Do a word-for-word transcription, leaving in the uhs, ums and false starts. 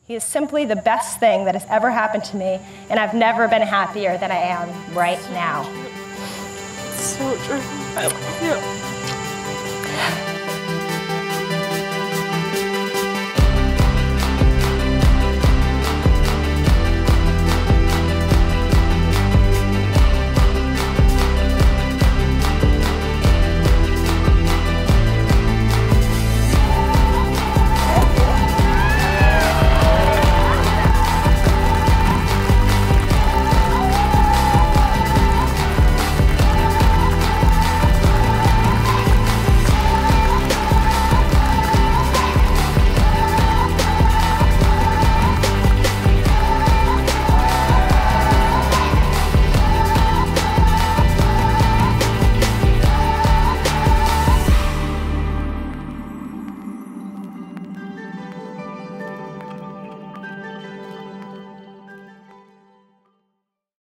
He is simply the best thing that has ever happened to me, and I've never been happier than I am right now. It's so true. I love you.